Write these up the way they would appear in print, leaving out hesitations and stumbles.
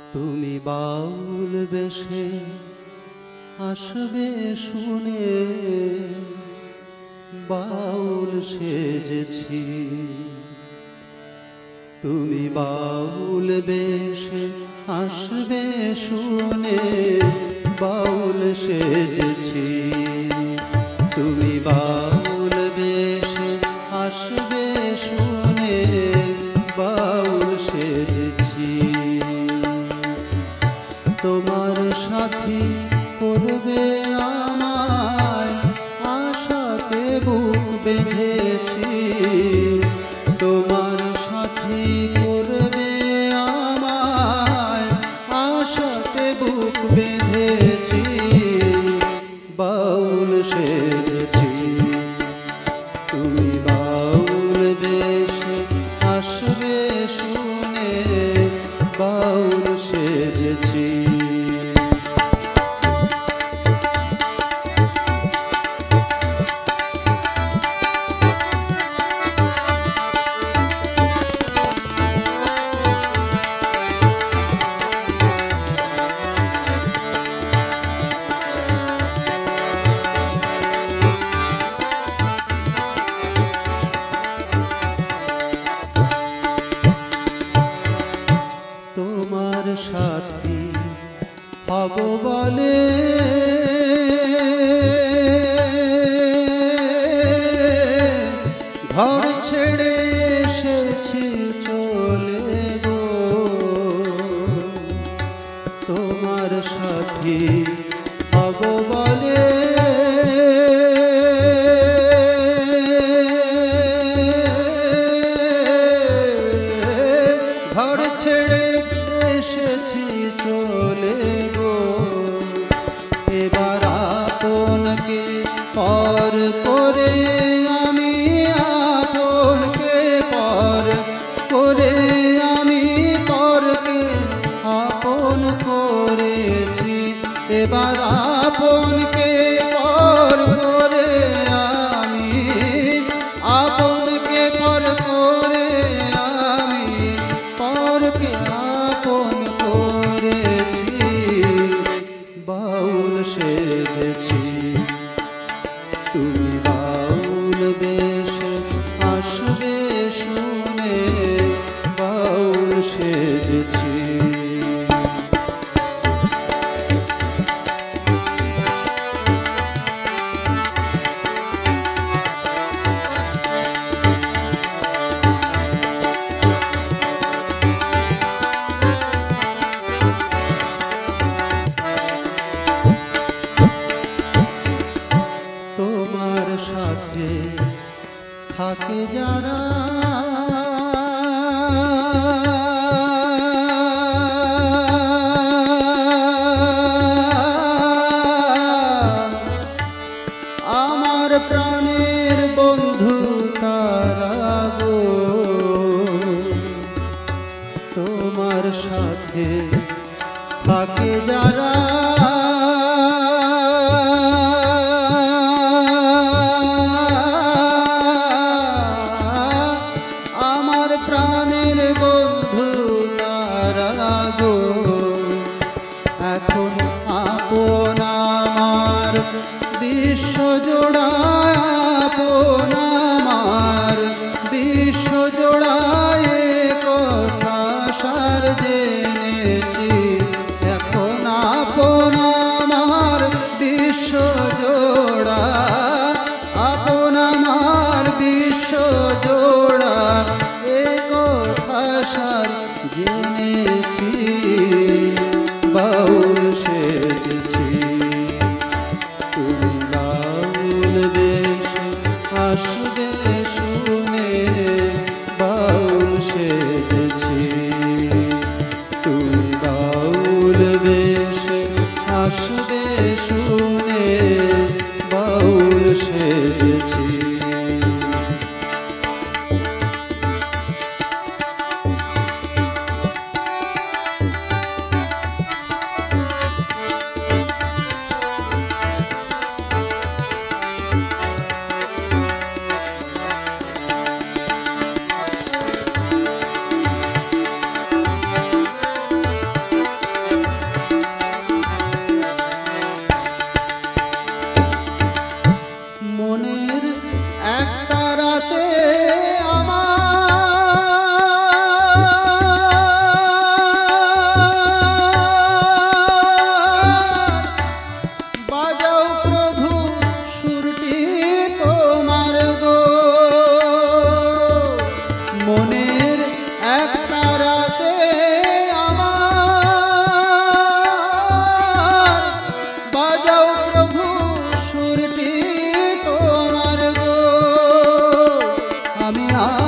তুমি বাউল বেশে আসবে শুনে বাউল সেজেছি। তুমি বাউল বেশে আসবে শুনে বাউল সেজেছি। তুমি বাউল বেশে আসবে শুনে বাউল সেজেছি। তোমার সাথী করবে আমায় আশাতে বুক বেঁধেছি। তোমার সাথী করবে আমায় আশাতে বুক বেঁধেছি। বাউল সেজেছি। তুমি বাউল বেশে আসবে শুনে বাউল সেজেছি। তোমার সাথী হব বলে ঘর ছেড়ে এসেছি চলে গো। তোমার সাথী হব বলে ঘর ছেড়ে এসেছি চলে গো। এবার আপনকে পর করে আমি আপনকে পর করে আমি পরকে আপন করেছি। এবার আপনকে পর করে আমি আপনকে পর করে আমি পরকে আপন করেছি। বাউল সেজেছি। তুমি বাউল বেশে আসবে শুনে বাউল সেজেছি। তোমার সাথে থাকে যারা আমার প্রাণের বন্ধু তারা গো। তোমার সাথে থাকে যারা আমার প্রাণের বন্ধু তারা গো। এখন আপন আমার বিশ্ব জোড়া আপন আমার বিশ্ব জোড়ায় কথা সার জেনেছি। এখন আপন আমার বিশ্ব জোড়া আপন আমার বিশ্ব জোড়া এ কথা সার জেনেছি। বাউল সেজেছি। তুমি বাউল বেশে আসবে শুনে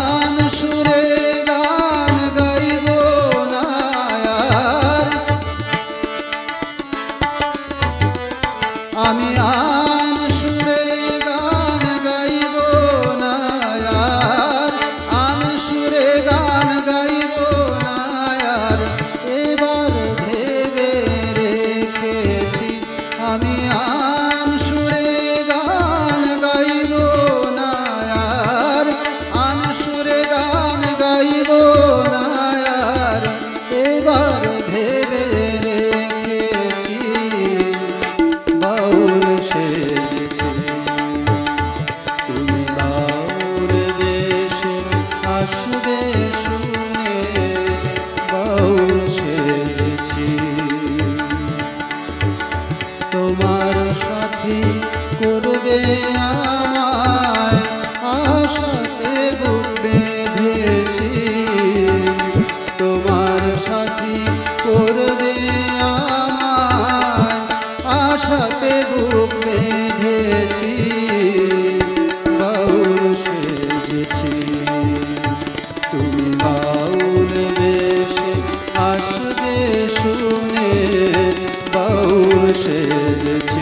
আন সুরে গান গাইব না আর, আমি আন সুরে গান গাইব না আর, আন সুরে গান গাইব না আর। এবার ভেবে রেখেছি আমি আন সুরে গান গাইব না আর, আন সুরে গান গাইব না আর। এবার ভেবে রেখেছি বাউল সেজেছি, তুমি বাউল বেশে আসবে শুনে বাউল সেজেছি। তোমার সাথী করবে আমায় আশাতে বুক বেঁধেছি, তোমার সাথী করবে আমায় আশাতে বুক বেঁধেছি, বাউল সেজেছি। তুমি বাউল বেশে আসবে শুনে বাউল সেজেছি।